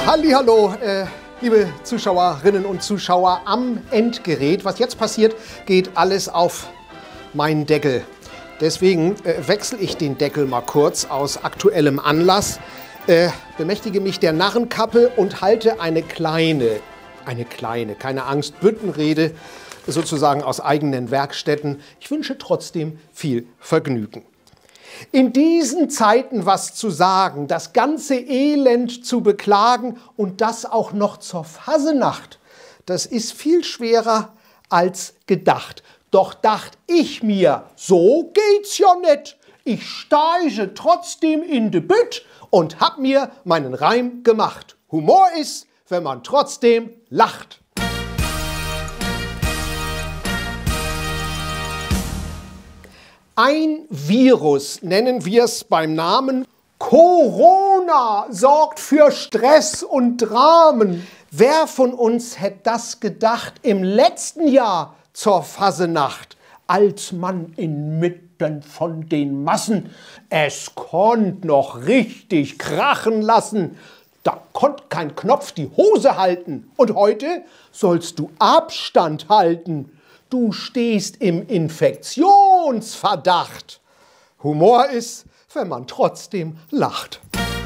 Hallihallo, liebe Zuschauerinnen und Zuschauer am Endgerät. Was jetzt passiert, geht alles auf meinen Deckel. Deswegen wechsle ich den Deckel mal kurz aus aktuellem Anlass, bemächtige mich der Narrenkappe und halte eine kleine, keine Angst, Büttenrede, sozusagen aus eigenen Werkstätten. Ich wünsche trotzdem viel Vergnügen. In diesen Zeiten was zu sagen, das ganze Elend zu beklagen und das auch noch zur Fassenacht, das ist viel schwerer als gedacht. Doch dacht ich mir, so geht's ja nicht. Ich steige trotzdem in de Bütt und hab mir meinen Reim gemacht. Humor ist, wenn man trotzdem lacht. Ein Virus, nennen wir es beim Namen Corona, sorgt für Stress und Dramen. Wer von uns hätte das gedacht im letzten Jahr zur Fassenacht, als man inmitten von den Massen es konnt noch richtig krachen lassen? Da konnt kein Knopf die Hose halten. Und heute sollst du Abstand halten. Du stehst im Infektionsverdacht. Humor ist, wenn man trotzdem lacht.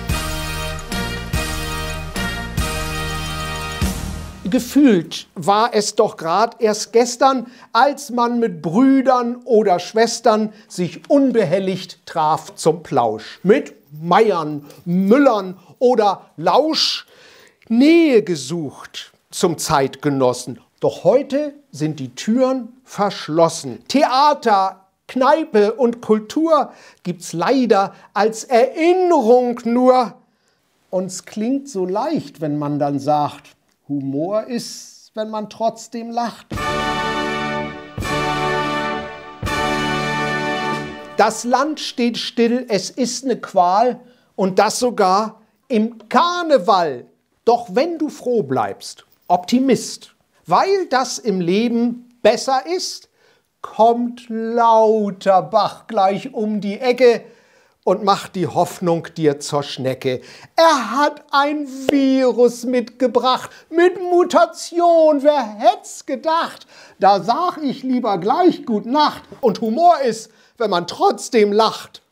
Gefühlt war es doch gerade erst gestern, als man mit Brüdern oder Schwestern sich unbehelligt traf zum Plausch. Mit Meiern, Müllern oder Lausch Nähe gesucht zum Zeitgenossen. Doch heute sind die Türen verschlossen. Theater, Kneipe und Kultur gibt's leider als Erinnerung nur. Uns klingt so leicht, wenn man dann sagt, Humor ist, wenn man trotzdem lacht. Das Land steht still, es ist eine Qual und das sogar im Karneval. Doch wenn du froh bleibst, Optimist, weil das im Leben besser ist, kommt Lauterbach gleich um die Ecke und macht die Hoffnung dir zur Schnecke. Er hat ein Virus mitgebracht, mit Mutation, wer hätt's gedacht? Da sag ich lieber gleich Gut Nacht. Und Humor ist, wenn man trotzdem lacht.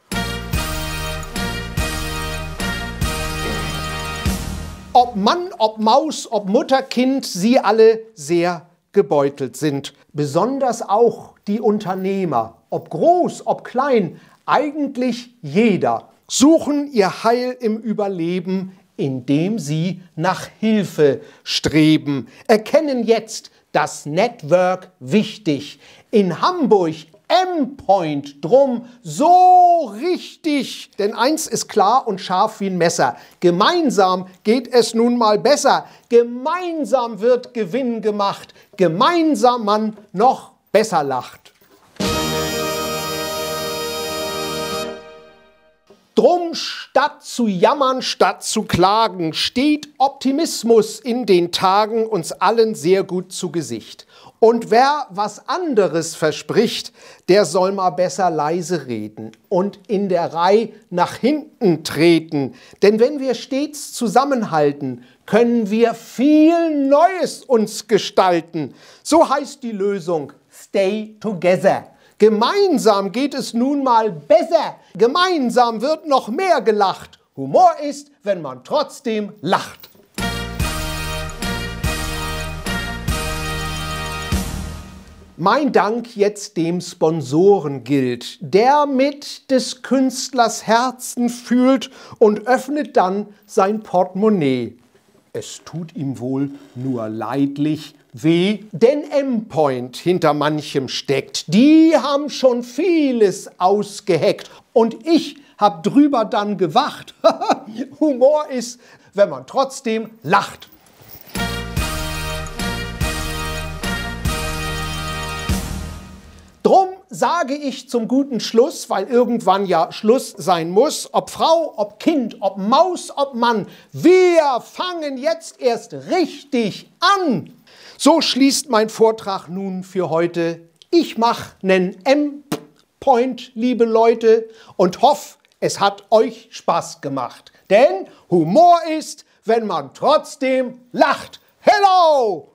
Ob Mann, ob Maus, ob Mutter, Kind, sie alle sehr gebeutelt sind. Besonders auch die Unternehmer, ob groß, ob klein, eigentlich jeder, suchen ihr Heil im Überleben, indem sie nach Hilfe streben. Erkennen jetzt das Network wichtig. In Hamburg M-Point drum so richtig. Denn eins ist klar und scharf wie ein Messer. Gemeinsam geht es nun mal besser. Gemeinsam wird Gewinn gemacht. Gemeinsam man noch besser lacht. Drum statt zu jammern, statt zu klagen, steht Optimismus in den Tagen uns allen sehr gut zu Gesicht. Und wer was anderes verspricht, der soll mal besser leise reden und in der Reihe nach hinten treten. Denn wenn wir stets zusammenhalten, können wir viel Neues uns gestalten. So heißt die Lösung Stay Together. Gemeinsam geht es nun mal besser. Gemeinsam wird noch mehr gelacht. Humor ist, wenn man trotzdem lacht. Mein Dank jetzt dem Sponsoren gilt, der mit des Künstlers Herzen fühlt und öffnet dann sein Portemonnaie. Es tut ihm wohl nur leidlich weh, denn M-Point hinter manchem steckt. Die haben schon vieles ausgeheckt und ich hab drüber dann gewacht. Humor ist, wenn man trotzdem lacht. Drum sage ich zum guten Schluss, weil irgendwann ja Schluss sein muss, ob Frau, ob Kind, ob Maus, ob Mann, wir fangen jetzt erst richtig an. So schließt mein Vortrag nun für heute. Ich mach nen M-Point, liebe Leute, und hoff, es hat euch Spaß gemacht. Denn Humor ist, wenn man trotzdem lacht. Hello!